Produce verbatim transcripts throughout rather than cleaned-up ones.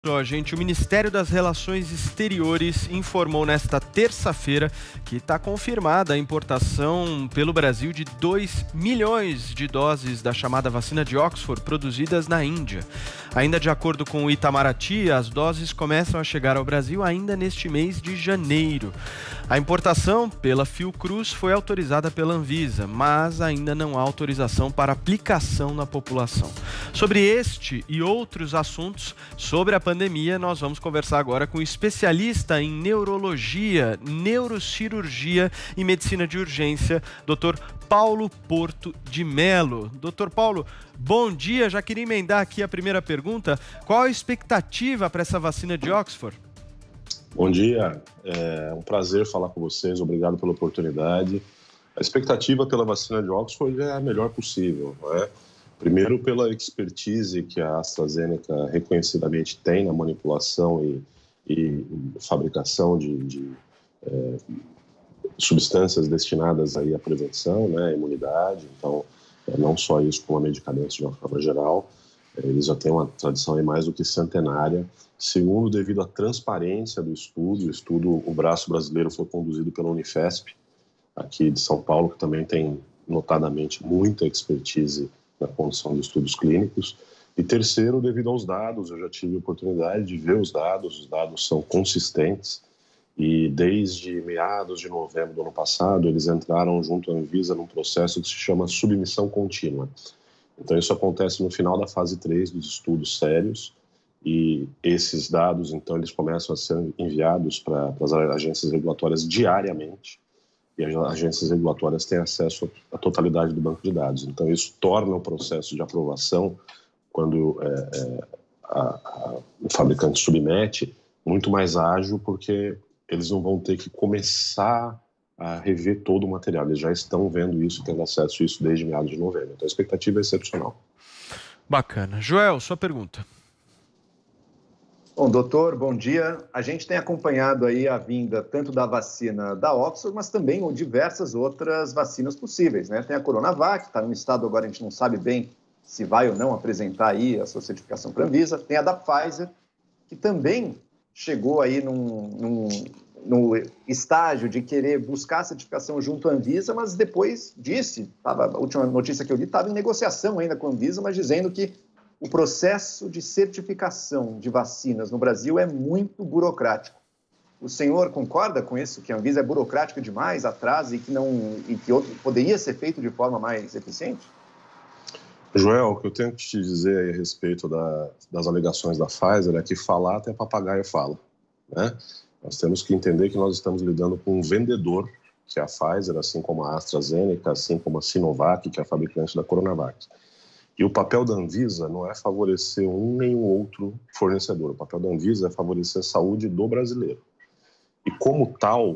Ó, gente, o Ministério das Relações Exteriores informou nesta terça-feira que está confirmada a importação pelo Brasil de dois milhões de doses da chamada vacina de Oxford produzidas na Índia. Ainda de acordo com o Itamaraty, as doses começam a chegar ao Brasil ainda neste mês de janeiro. A importação pela Fiocruz foi autorizada pela Anvisa, mas ainda não há autorização para aplicação na população. Sobre este e outros assuntos sobre a pandemia, nós vamos conversar agora com o especialista em neurologia, neurocirurgia e medicina de urgência, doutor Paulo Porto de Mello. doutor Paulo, bom dia. Já queria emendar aqui a primeira pergunta. Qual a expectativa para essa vacina de Oxford? Bom dia, é um prazer falar com vocês, obrigado pela oportunidade. A expectativa pela vacina de Oxford é a melhor possível, não é? Primeiro, pela expertise que a AstraZeneca reconhecidamente tem na manipulação e, e fabricação de, de é, substâncias destinadas aí à prevenção, né, à imunidade. Então, é, não só isso, como a medicamentos de uma forma geral. É, eles já têm uma tradição aí mais do que centenária. Segundo, devido à transparência do estudo, o estudo, o braço brasileiro foi conduzido pela Unifesp, aqui de São Paulo, que também tem notadamente muita expertise na condução de estudos clínicos. E terceiro, devido aos dados, eu já tive a oportunidade de ver os dados, os dados são consistentes e desde meados de novembro do ano passado eles entraram junto à Anvisa num processo que se chama submissão contínua. Então isso acontece no final da fase três dos estudos sérios e esses dados, então, eles começam a ser enviados para as agências regulatórias diariamente. E as agências regulatórias têm acesso à totalidade do banco de dados. Então, isso torna o processo de aprovação, quando é, é, a, a, o fabricante submete, muito mais ágil, porque eles não vão ter que começar a rever todo o material. Eles já estão vendo isso, tendo acesso a isso desde meados de novembro. Então, a expectativa é excepcional. Bacana. Joel, sua pergunta. Bom, doutor, bom dia. A gente tem acompanhado aí a vinda tanto da vacina da Oxford, mas também diversas outras vacinas possíveis, né? Tem a Coronavac, está no estado agora, a gente não sabe bem se vai ou não apresentar aí a sua certificação para a Anvisa. Tem a da Pfizer, que também chegou aí num, num, no estágio de querer buscar a certificação junto à Anvisa, mas depois disse, tava, a última notícia que eu li, estava em negociação ainda com a Anvisa, mas dizendo que o processo de certificação de vacinas no Brasil é muito burocrático. O senhor concorda com isso, que a Anvisa é burocrática demais, atrasa e que, não, e que outro, poderia ser feito de forma mais eficiente? Joel, o que eu tenho que te dizer a respeito da, das alegações da Pfizer é que falar até papagaio fala, né? Nós temos que entender que nós estamos lidando com um vendedor, que é a Pfizer, assim como a AstraZeneca, assim como a Sinovac, que é a fabricante da Coronavac. E o papel da Anvisa não é favorecer um nem o outro fornecedor. O papel da Anvisa é favorecer a saúde do brasileiro. E como tal,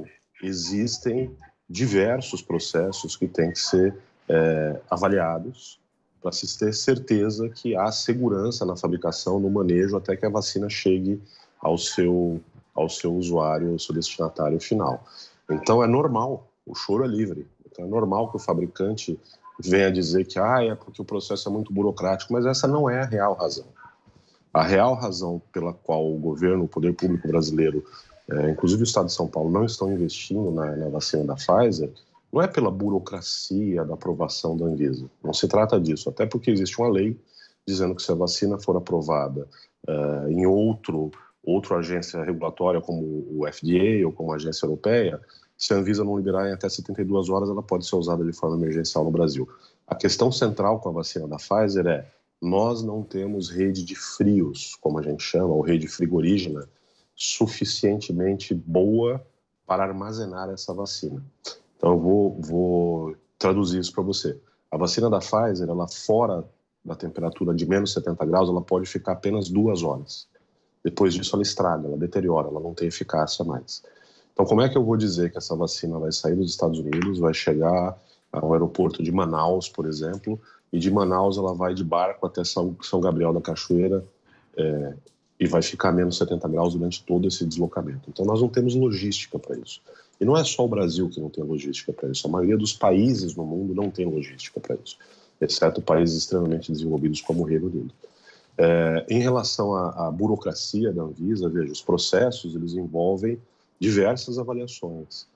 existem diversos processos que têm que ser é, avaliados para se ter certeza que há segurança na fabricação, no manejo, até que a vacina chegue ao seu, ao seu usuário, ao seu destinatário final. Então é normal, o choro é livre. Então é normal que o fabricante venha dizer que ah, é porque o processo é muito burocrático, mas essa não é a real razão. A real razão pela qual o governo, o poder público brasileiro, é, inclusive o Estado de São Paulo, não estão investindo na, na vacina da Pfizer, não é pela burocracia da aprovação da Anvisa. Não se trata disso, até porque existe uma lei dizendo que se a vacina for aprovada uh, em outro, outra agência regulatória, como o F D A ou como a agência europeia, se a Anvisa não liberar em até setenta e duas horas, ela pode ser usada de forma emergencial no Brasil. A questão central com a vacina da Pfizer é: nós não temos rede de frios, como a gente chama, ou rede frigorígena, suficientemente boa para armazenar essa vacina. Então eu vou, vou traduzir isso para você. A vacina da Pfizer, ela fora da temperatura de menos setenta graus, ela pode ficar apenas duas horas. Depois disso ela estraga, ela deteriora, ela não tem eficácia mais. Então, como é que eu vou dizer que essa vacina vai sair dos Estados Unidos, vai chegar ao aeroporto de Manaus, por exemplo, e de Manaus ela vai de barco até São, São Gabriel da Cachoeira é, e vai ficar a menos setenta graus durante todo esse deslocamento? Então, nós não temos logística para isso. E não é só o Brasil que não tem logística para isso. A maioria dos países no mundo não tem logística para isso, exceto países extremamente desenvolvidos como o Reino Unido. É, em relação à, à burocracia da Anvisa, veja, os processos eles envolvem diversas avaliações,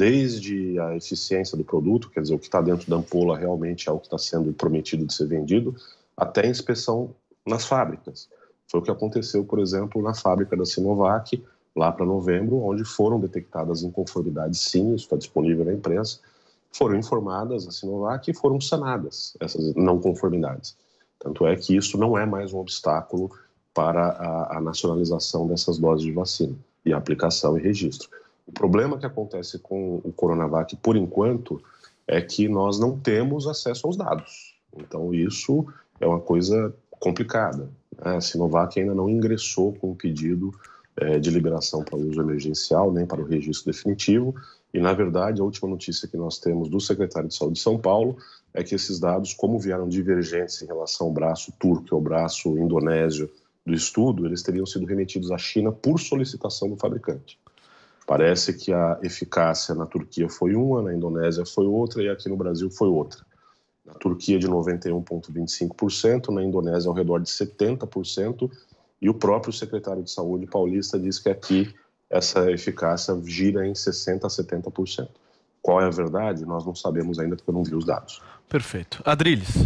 desde a eficiência do produto, quer dizer, o que está dentro da ampola realmente é o que está sendo prometido de ser vendido, até a inspeção nas fábricas. Foi o que aconteceu, por exemplo, na fábrica da Sinovac, lá para novembro, onde foram detectadas inconformidades, sim, isso está disponível na imprensa, foram informadas a Sinovac e foram sanadas essas não conformidades. Tanto é que isso não é mais um obstáculo para a, a nacionalização dessas doses de vacina e a aplicação e registro. O problema que acontece com o Coronavac, por enquanto, é que nós não temos acesso aos dados. Então, isso é uma coisa complicada. A Sinovac ainda não ingressou com o pedido é, de liberação para uso emergencial, nem para o registro definitivo. E, na verdade, a última notícia que nós temos do secretário de Saúde de São Paulo é que esses dados, como vieram divergentes em relação ao braço turco e ao braço indonésio do estudo, eles teriam sido remetidos à China por solicitação do fabricante. Parece que a eficácia na Turquia foi uma, na Indonésia foi outra e aqui no Brasil foi outra. Na Turquia de noventa e um vírgula vinte e cinco por cento, na Indonésia ao redor de setenta por cento, e o próprio secretário de Saúde paulista diz que aqui essa eficácia gira em sessenta por cento a setenta por cento. Qual é a verdade? Nós não sabemos ainda porque eu não vi os dados. Perfeito. Adriles.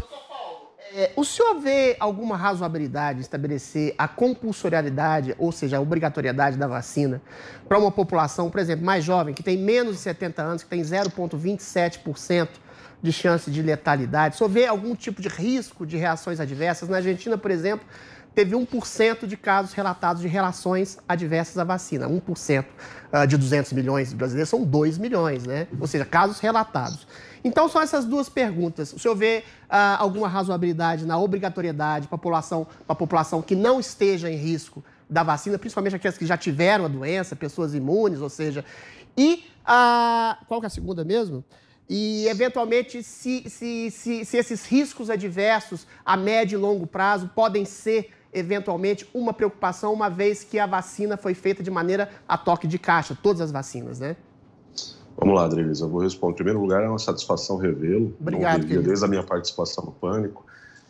É, o senhor vê alguma razoabilidade em estabelecer a compulsoriedade, ou seja, a obrigatoriedade da vacina para uma população, por exemplo, mais jovem, que tem menos de setenta anos, que tem zero vírgula vinte e sete por cento de chance de letalidade? O senhor vê algum tipo de risco de reações adversas? Na Argentina, por exemplo, teve um por cento de casos relatados de reações adversas à vacina. um por cento de duzentos milhões de brasileiros são dois milhões, né? Ou seja, casos relatados. Então, são essas duas perguntas. O senhor vê ah, alguma razoabilidade na obrigatoriedade para a população, para a população que não esteja em risco da vacina, principalmente aquelas que já tiveram a doença, pessoas imunes, ou seja... E ah, qual que é a segunda mesmo? E, eventualmente, se, se, se, se esses riscos adversos a médio e longo prazo podem ser, eventualmente, uma preocupação, uma vez que a vacina foi feita de maneira a toque de caixa, todas as vacinas, né? Vamos lá, Adriles, eu vou responder. Em primeiro lugar, é uma satisfação revê-lo. Obrigado, não revia desde a minha participação no Pânico.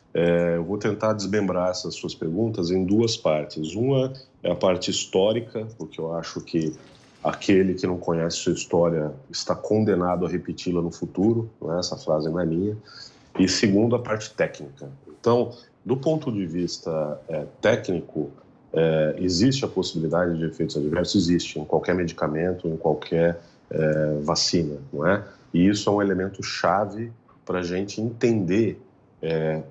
É, eu vou tentar desmembrar essas suas perguntas em duas partes. Uma é a parte histórica, porque eu acho que aquele que não conhece sua história está condenado a repeti-la no futuro, não é? Essa frase não é minha. E segundo, a parte técnica. Então, do ponto de vista é, técnico, é, existe a possibilidade de efeitos adversos? Existe, em qualquer medicamento, em qualquer é, vacina, não é? E isso é um elemento chave para a gente entender é,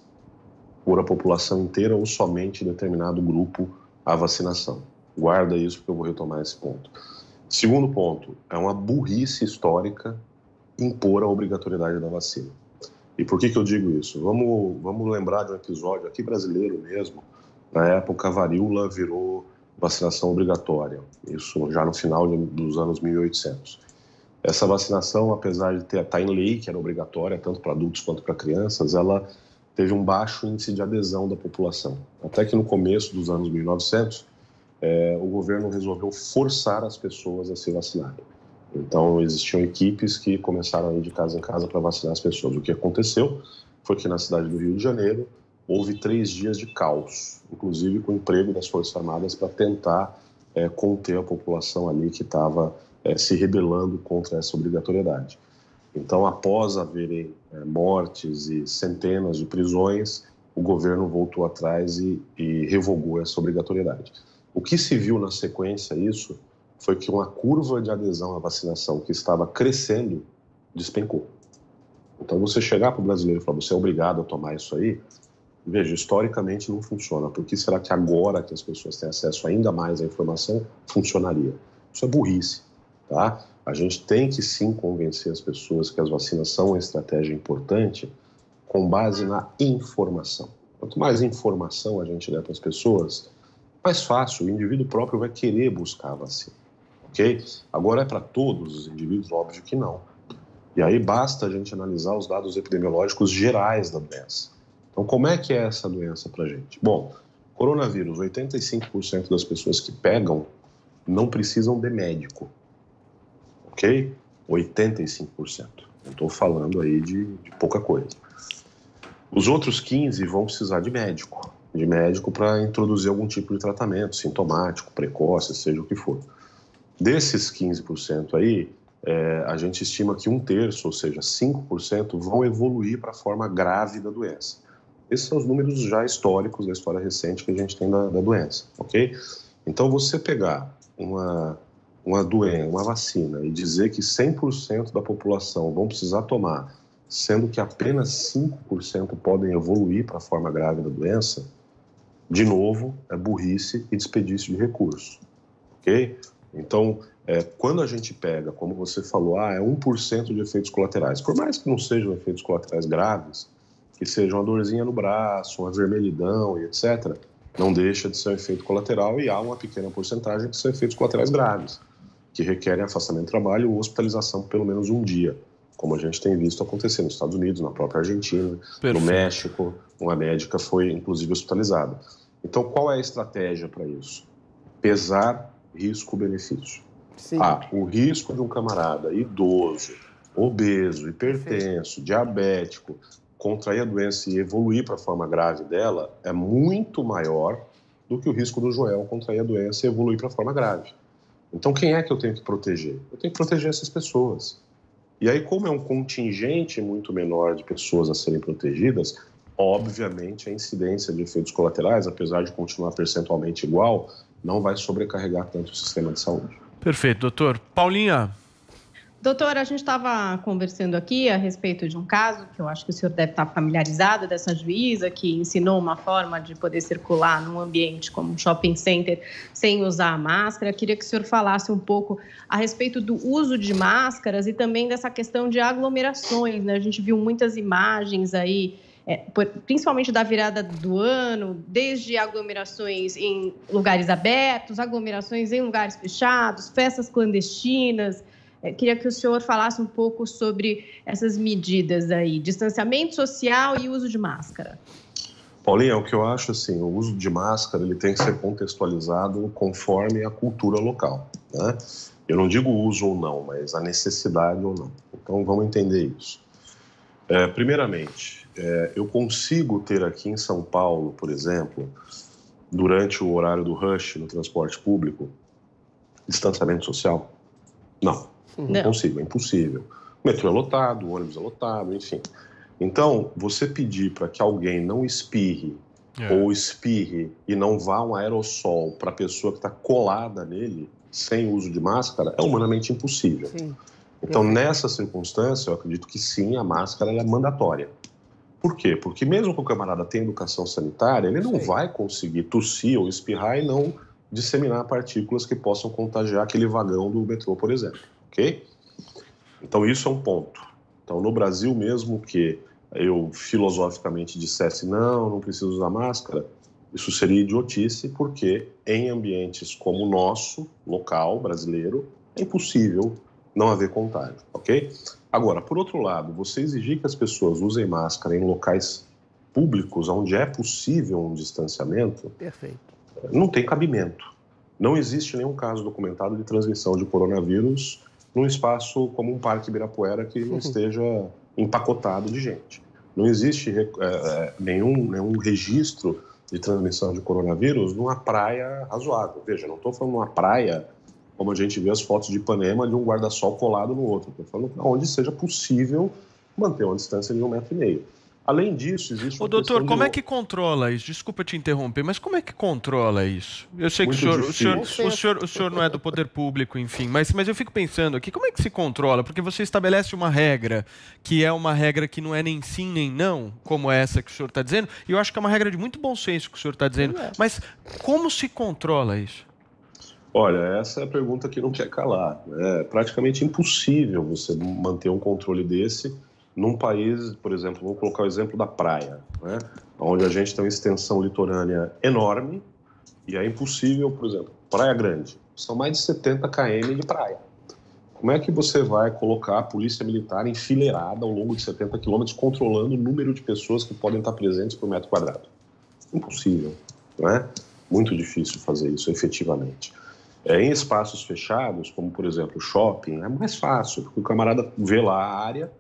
por a população inteira ou somente determinado grupo a vacinação. Guarda isso porque eu vou retomar esse ponto. Segundo ponto, é uma burrice histórica impor a obrigatoriedade da vacina. E por que que eu digo isso? Vamos, vamos lembrar de um episódio aqui brasileiro mesmo. Na época, a varíola virou vacinação obrigatória. Isso já no final de, dos anos mil e oitocentos. Essa vacinação, apesar de ter, estar em lei, que era obrigatória, tanto para adultos quanto para crianças, ela teve um baixo índice de adesão da população. Até que no começo dos anos mil e novecentos, é, o governo resolveu forçar as pessoas a se vacinarem. Então, existiam equipes que começaram a ir de casa em casa para vacinar as pessoas. O que aconteceu foi que na cidade do Rio de Janeiro houve três dias de caos, inclusive com o emprego das Forças Armadas para tentar é, conter a população ali que estava é, se rebelando contra essa obrigatoriedade. Então, após haverem é, mortes e centenas de prisões, o governo voltou atrás e, e revogou essa obrigatoriedade. O que se viu na sequência isso foi que uma curva de adesão à vacinação que estava crescendo despencou. Então, você chegar para o brasileiro e falar, você é obrigado a tomar isso aí, veja, historicamente não funciona. Por que será que agora que as pessoas têm acesso ainda mais à informação, funcionaria? Isso é burrice, tá? A gente tem que sim convencer as pessoas que as vacinas são uma estratégia importante com base na informação. Quanto mais informação a gente der para as pessoas, mais fácil, o indivíduo próprio vai querer buscar a vacina, ok? Agora é para todos os indivíduos? Óbvio que não. E aí basta a gente analisar os dados epidemiológicos gerais da doença. Então, como é que é essa doença para a gente? Bom, coronavírus, oitenta e cinco por cento das pessoas que pegam não precisam de médico, ok? oitenta e cinco por cento. Não estou falando aí de, de pouca coisa. Os outros quinze vão precisar de médico. de médico para introduzir algum tipo de tratamento, sintomático, precoce, seja o que for. Desses quinze por cento aí, é, a gente estima que um terço, ou seja, cinco por cento, vão evoluir para a forma grave da doença. Esses são os números já históricos da história recente que a gente tem da, da doença, ok? Então, você pegar uma, uma doença, uma vacina e dizer que cem por cento da população vão precisar tomar, sendo que apenas cinco por cento podem evoluir para a forma grave da doença, de novo, é burrice e desperdício de recursos, ok? Então, é, quando a gente pega, como você falou, ah, é um por cento de efeitos colaterais, por mais que não sejam efeitos colaterais graves, que seja uma dorzinha no braço, uma vermelhidão e etcétera, não deixa de ser um efeito colateral e há uma pequena porcentagem que são efeitos colaterais graves, que requerem afastamento do trabalho ou hospitalização por pelo menos um dia, como a gente tem visto acontecer nos Estados Unidos, na própria Argentina, Perfeito. No México, uma médica foi inclusive hospitalizada. Então, qual é a estratégia para isso? Pesar risco-benefício. Ah, o risco de um camarada idoso, obeso, hipertenso, diabético, contrair a doença e evoluir para a forma grave dela é muito maior do que o risco do Joel contrair a doença e evoluir para a forma grave. Então, quem é que eu tenho que proteger? Eu tenho que proteger essas pessoas. E aí, como é um contingente muito menor de pessoas a serem protegidas, obviamente a incidência de efeitos colaterais, apesar de continuar percentualmente igual, não vai sobrecarregar tanto o sistema de saúde. Perfeito, doutor. Paulinha. Doutor, a gente estava conversando aqui a respeito de um caso que eu acho que o senhor deve estar familiarizado, dessa juíza que ensinou uma forma de poder circular num ambiente como um shopping center sem usar a máscara. Queria que o senhor falasse um pouco a respeito do uso de máscaras e também dessa questão de aglomerações, né? A gente viu muitas imagens aí, é, principalmente da virada do ano, desde aglomerações em lugares abertos, aglomerações em lugares fechados, festas clandestinas. Queria que o senhor falasse um pouco sobre essas medidas aí, distanciamento social e uso de máscara. Paulinha, o que eu acho assim, o uso de máscara ele tem que ser contextualizado conforme a cultura local, né? Eu não digo uso ou não, mas a necessidade ou não. Então vamos entender isso. É, primeiramente, é, eu consigo ter aqui em São Paulo, por exemplo, durante o horário do rush no transporte público, distanciamento social? Não. Não, não consigo, é impossível. O metrô é lotado, o ônibus é lotado, enfim. Então, você pedir para que alguém não espirre é. ou espirre e não vá um aerossol para a pessoa que está colada nele, sem uso de máscara, é humanamente impossível. Sim. Então, é. nessa circunstância, eu acredito que sim, a máscara ela é mandatória. Por quê? Porque mesmo que o camarada tenha educação sanitária, ele não sim. vai conseguir tossir ou espirrar e não disseminar partículas que possam contagiar aquele vagão do metrô, por exemplo. Ok? Então, isso é um ponto. Então, no Brasil, mesmo que eu filosoficamente dissesse não, não preciso usar máscara, isso seria idiotice, porque em ambientes como o nosso, local, brasileiro, é impossível não haver contágio, ok? Agora, por outro lado, você exigir que as pessoas usem máscara em locais públicos, onde é possível um distanciamento, Perfeito. não tem cabimento. Não existe nenhum caso documentado de transmissão de coronavírus num espaço como um Parque Ibirapuera que não esteja empacotado de gente. Não existe é, nenhum, nenhum registro de transmissão de coronavírus numa praia razoável. Veja, não estou falando numa praia como a gente vê as fotos de Ipanema de um guarda-sol colado no outro. Estou falando onde seja possível manter uma distância de um metro e meio. Além disso, existe uma Ô, doutor, como de... é que controla isso? Desculpa te interromper, mas como é que controla isso? Eu sei Muito que o senhor, o, senhor, o, senhor, o senhor não é do poder público, enfim, mas, mas eu fico pensando aqui, como é que se controla? Porque você estabelece uma regra, que é uma regra que não é nem sim nem não, como essa que o senhor está dizendo, e eu acho que é uma regra de muito bom senso que o senhor está dizendo, mas como se controla isso? Olha, essa é a pergunta que não quer calar. É praticamente impossível você manter um controle desse num país, por exemplo, vamos colocar o exemplo da praia, né? Onde a gente tem uma extensão litorânea enorme e é impossível, por exemplo, Praia Grande, são mais de setenta quilômetros de praia. Como é que você vai colocar a polícia militar enfileirada ao longo de setenta quilômetros controlando o número de pessoas que podem estar presentes por metro quadrado? Impossível, não é? Muito difícil fazer isso efetivamente. É, em espaços fechados, como por exemplo o shopping, é mais fácil, porque o camarada vê lá a área,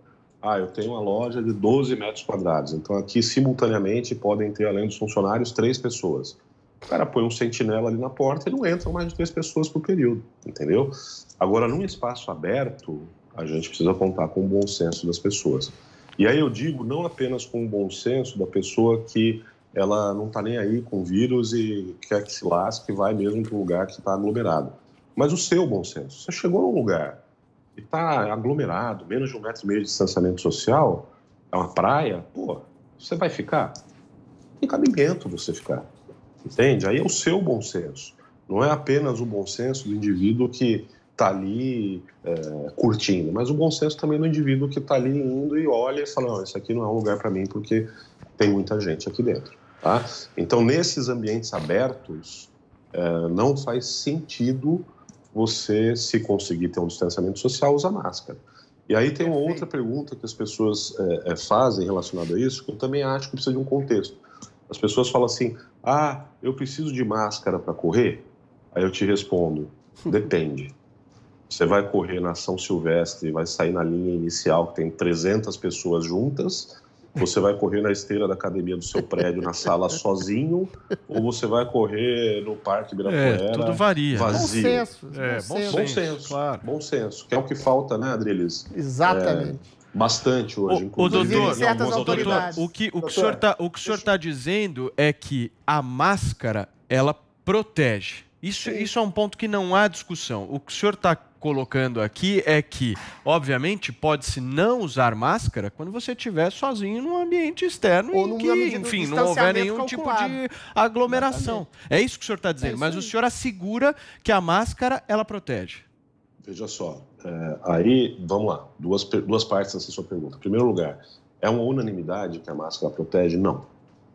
Ah, eu tenho uma loja de doze metros quadrados, então aqui simultaneamente podem ter, além dos funcionários, três pessoas. O cara põe um sentinela ali na porta e não entram mais de três pessoas por período, entendeu? Agora, num espaço aberto, a gente precisa contar com o bom senso das pessoas. E aí eu digo não apenas com o bom senso da pessoa que ela não está nem aí com o vírus e quer que se lasque, vai mesmo para um lugar que está aglomerado. Mas o seu bom senso. Você chegou num lugar e está aglomerado, menos de um metro e meio de distanciamento social, é uma praia, pô, você vai ficar? Tem cabimento você ficar, entende? Aí é o seu bom senso. Não é apenas o bom senso do indivíduo que está ali é, curtindo, mas o bom senso também do indivíduo que está ali indo e olha e fala, não, isso aqui não é um lugar para mim porque tem muita gente aqui dentro. Tá? Então, nesses ambientes abertos, é, não faz sentido você, se conseguir ter um distanciamento social, usar máscara. E aí tem uma outra pergunta que as pessoas é, é, fazem relacionada a isso, que eu também acho que precisa de um contexto. As pessoas falam assim, ah, eu preciso de máscara para correr? Aí eu te respondo, depende. Você vai correr na São Silvestre, vai sair na linha inicial, que tem trezentas pessoas juntas, você vai correr na esteira da academia do seu prédio, na sala sozinho, ou você vai correr no Parque Ibirapuera, é, tudo varia. Vazio. Bom senso. É, bom, bom senso. Bom senso, claro. Bom senso, que é o que falta, né, Adriles? Exatamente. É, bastante hoje, O, o inclusive. doutor, certas algumas autoridades. doutor, o que o, que o Doutor, senhor tá, o que o senhor está dizendo é que a máscara, ela protege. Isso, isso é um ponto que não há discussão. O que o senhor está colocando aqui é que, obviamente, pode-se não usar máscara quando você estiver sozinho num ambiente externo Ou em numa que, medida de enfim, não houver nenhum distanciamento tipo de aglomeração. É isso que o senhor está dizendo, É isso mas aí. o senhor assegura que a máscara, ela protege. Veja só, é, aí, vamos lá, duas, duas partes dessa sua pergunta. Em primeiro lugar, é uma unanimidade que a máscara protege? Não.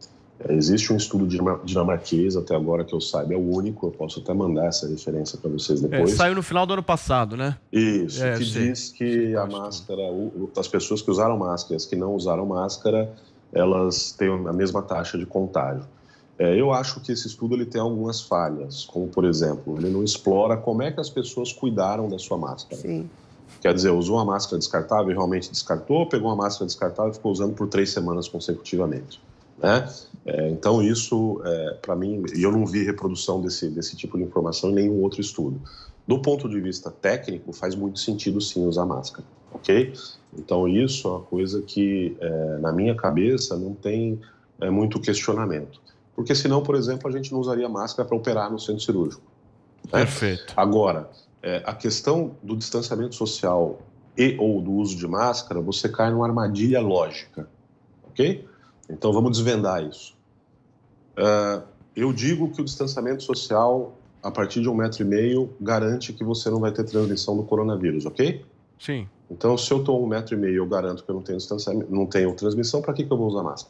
É, existe um estudo dinamarquês, até agora que eu saiba, é o único, eu posso até mandar essa referência para vocês depois. É, saiu no final do ano passado, né? Isso, É, que sei, diz que sei, a máscara, o, as pessoas que usaram máscara e as que não usaram máscara, elas têm a mesma taxa de contágio. É, eu acho que esse estudo ele tem algumas falhas, como, por exemplo, ele não explora como é que as pessoas cuidaram da sua máscara. Sim. Quer dizer, usou uma máscara descartável e realmente descartou, pegou uma máscara descartável e ficou usando por três semanas consecutivamente. Né? É, então, isso, é, para mim, e eu não vi reprodução desse, desse tipo de informação em nenhum outro estudo. Do ponto de vista técnico, faz muito sentido, sim, usar máscara, ok? Então, isso é uma coisa que, é, na minha cabeça, não tem é, muito questionamento. Porque, senão, por exemplo, a gente não usaria máscara para operar no centro cirúrgico. Né? Perfeito. Agora, é, a questão do distanciamento social e ou do uso de máscara, você cai numa armadilha lógica, ok? Então, vamos desvendar isso. Uh, eu digo que o distanciamento social, a partir de um metro e meio, garante que você não vai ter transmissão do coronavírus, ok? Sim. Então, se eu estou um metro e meio, eu garanto que eu não tenho distanciamento, não tenho transmissão, para que, que eu vou usar máscara?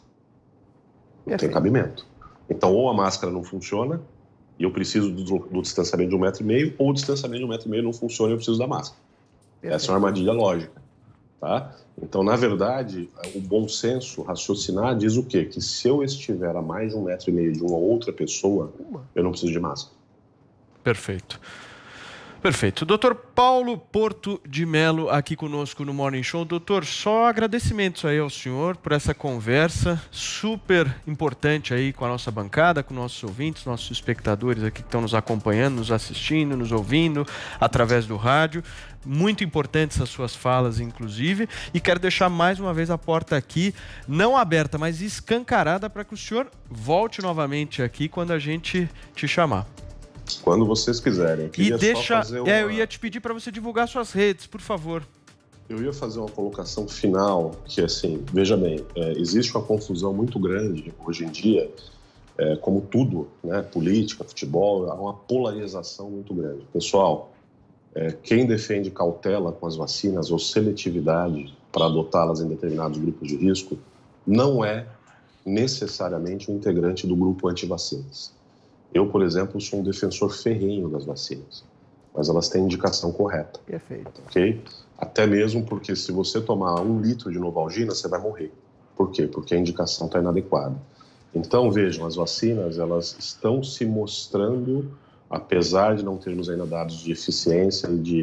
Não tem cabimento. Então, ou a máscara não funciona, e eu preciso do, do distanciamento de um metro e meio, ou o distanciamento de um metro e meio não funciona e eu preciso da máscara. Perfeito. Essa é uma armadilha lógica. Tá? Então, na verdade, o bom senso, raciocinar, diz o quê? Que se eu estiver a mais de um metro e meio de uma outra pessoa, eu não preciso de máscara. Perfeito. Perfeito. doutor Paulo Porto de Mello aqui conosco no Morning Show. Doutor, só agradecimentos aí ao senhor por essa conversa super importante aí com a nossa bancada, com nossos ouvintes, nossos espectadores aqui que estão nos acompanhando, nos assistindo, nos ouvindo através do rádio. Muito importantes as suas falas, inclusive, e quero deixar mais uma vez a porta aqui, não aberta, mas escancarada, para que o senhor volte novamente aqui quando a gente te chamar. Quando vocês quiserem. E deixa, só uma... é, eu ia te pedir para você divulgar suas redes, por favor. Eu ia fazer uma colocação final, que assim, veja bem, é, existe uma confusão muito grande hoje em dia, é, como tudo, né, política, futebol, há uma polarização muito grande. Pessoal, é, quem defende cautela com as vacinas ou seletividade para adotá-las em determinados grupos de risco, não é necessariamente um integrante do grupo anti-vacinas. Eu, por exemplo, sou um defensor ferrenho das vacinas, mas elas têm indicação correta. Perfeito. Ok? Até mesmo porque se você tomar um litro de Novalgina, você vai morrer. Por quê? Porque a indicação está inadequada. Então, vejam, as vacinas, elas estão se mostrando, apesar de não termos ainda dados de eficiência e de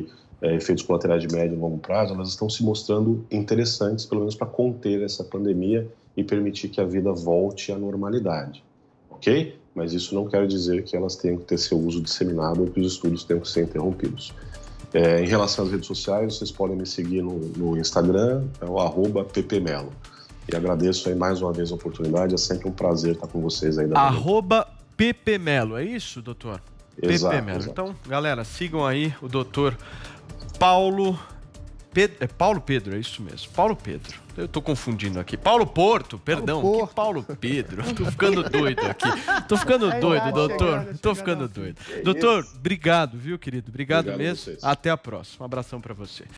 é, efeitos colaterais de médio e longo prazo, elas estão se mostrando interessantes, pelo menos para conter essa pandemia e permitir que a vida volte à normalidade, ok? Mas isso não quer dizer que elas tenham que ter seu uso disseminado ou que os estudos tenham que ser interrompidos. É, em relação às redes sociais, vocês podem me seguir no, no Instagram, é o arroba ppmelo. E agradeço aí mais uma vez a oportunidade, é sempre um prazer estar com vocês aí. Da arroba ppmelo, é isso, doutor? Exato, ppmelo. exato. Então, galera, sigam aí o doutor Paulo... Pedro, é Paulo Pedro, é isso mesmo. Paulo Pedro. Eu tô confundindo aqui. Paulo Porto, perdão. Paulo Porto. Que Paulo Pedro? Tô ficando doido aqui. Tô ficando Aí, doido, vai, doutor. chegando, Tô chegando ficando ao fim. doido. Que Doutor, isso. obrigado, viu, querido? Obrigado, Obrigado a mesmo. vocês. Até a próxima. Um abração pra você.